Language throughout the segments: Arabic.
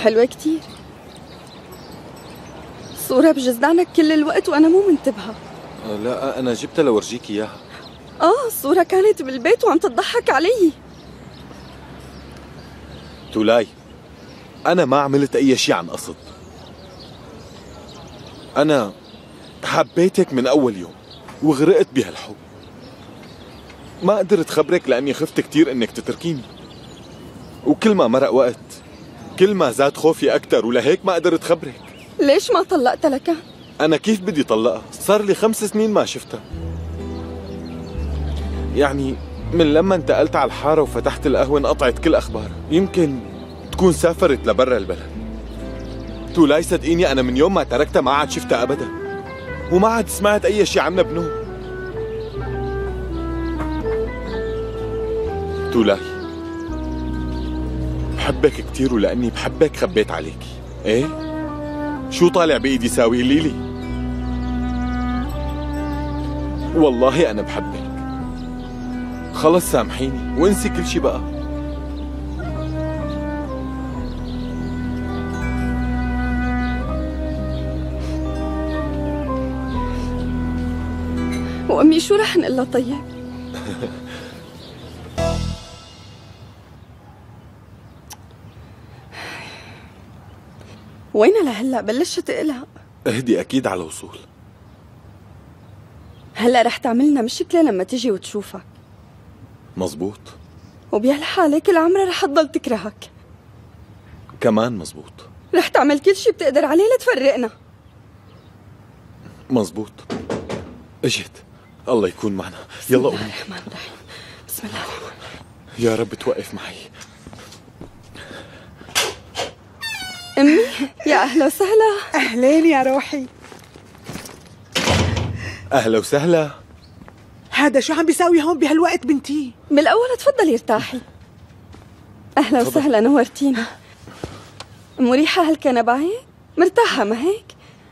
حلوة كتير. صورة بجزدانك كل الوقت وأنا مو منتبهة. لا أنا جبتها لورجيك إياها. الصورة كانت بالبيت وعم تضحك علي. تولاي، أنا ما عملت أي شيء عن قصد. أنا حبيتك من أول يوم وغرقت بهالحب. ما قدرت خبرك لأني خفت كتير إنك تتركيني، وكل ما مرق وقت كل ما زاد خوفي أكتر، ولهيك ما قدرت خبرك. ليش ما طلقت لك؟ أنا كيف بدي طلقها؟ صار لي 5 سنين ما شفتها. يعني من لما انتقلت على الحارة وفتحت القهوة انقطعت كل أخبارها. يمكن تكون سافرت لبرا البلد. تولاي صدقيني أنا من يوم ما تركتها ما عاد شفتها أبدا، وما عاد سمعت أي شيء عنها بنوم. تولاي، بحبك كتير، ولأني بحبك خبيت عليكي. إيه؟ شو طالع بإيدي ساوي لي؟ والله أنا بحبك. خلص سامحيني وانسي كل شي بقى. وأمي شو رح نقول لها طيب؟ وينها لهلا؟ بلشت تقلق. اهدي، أكيد على وصول. هلا رح تعملنا مشكلة لما تجي وتشوفك. مزبوط. وبهالحالة كل عمرها رح تضل تكرهك. كمان مزبوط. رح تعمل كل شي بتقدر عليه لتفرقنا. مزبوط. اجت. الله يكون معنا. يلا قومي. بسم الله الرحمن الرحيم. بسم الله الرحمن الرحيم. يا رب توقف معي. أمي، يا أهلا وسهلا. أهلين يا روحي. أهلا وسهلا. هذا شو عم بيساوي هون بهالوقت بنتي؟ بالأول تفضلي ارتاحي. أهلا وسهلا، نورتينا. مريحة هالكنباية؟ مرتاحة ما هيك؟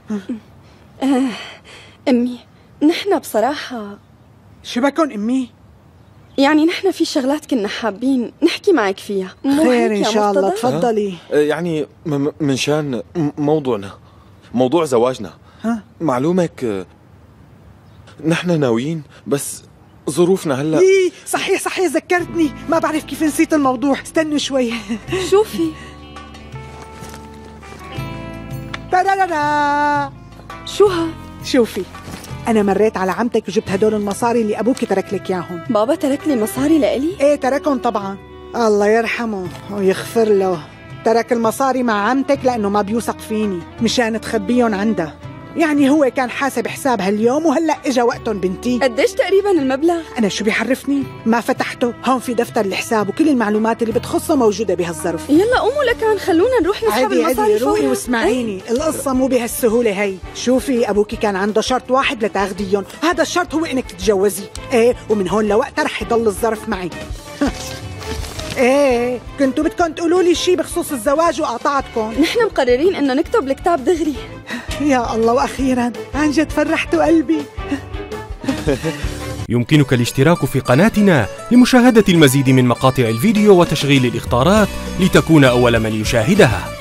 أمي، نحن بصراحة شو بكون أمي؟ يعني نحن في شغلات كنا حابين نحكي معك فيها. خير إن شاء الله، تفضلي. يعني من شان موضوعنا، موضوع زواجنا. معلومك نحن ناويين، بس ظروفنا هلا. إيه صحيح ذكرتني، ما بعرف كيف نسيت الموضوع. استنوا شوي. شوفي. تارارارا. شو هاد؟ شوفي، أنا مريت على عمتك وجبت هدول المصاري اللي أبوك ترك لك ياهم. بابا ترك لي مصاري لإلي؟ إيه تركهم طبعا، الله يرحمه ويغفر له. ترك المصاري مع عمتك لأنه ما بيوثق فيني، مشان تخبيهم عنده. يعني هو كان حاسب حساب هاليوم وهلأ إجا وقتهم بنتي. قديش تقريبا المبلغ؟ أنا شو بيحرفني؟ ما فتحته. هون في دفتر الحساب وكل المعلومات اللي بتخصه موجودة بهالظرف. يلا قوموا لكان خلونا نروح نسحب المصاري. عادي روقي واسمعيني. القصة مو بهالسهولة هي. شوفي، أبوكي كان عنده شرط واحد لتاخديهم، هذا الشرط هو إنك تتجوزي. إيه، ومن هون لوقتها رح يضل الظرف معي. ايه كنتوا بدكم تقولوا لي شيء بخصوص الزواج وقاطعتكم. نحن مقررين انه نكتب الكتاب دغري. يا الله، واخيرا عن جد فرحتوا قلبي. يمكنك الاشتراك في قناتنا لمشاهدة المزيد من مقاطع الفيديو وتشغيل الإخطارات لتكون أول من يشاهدها.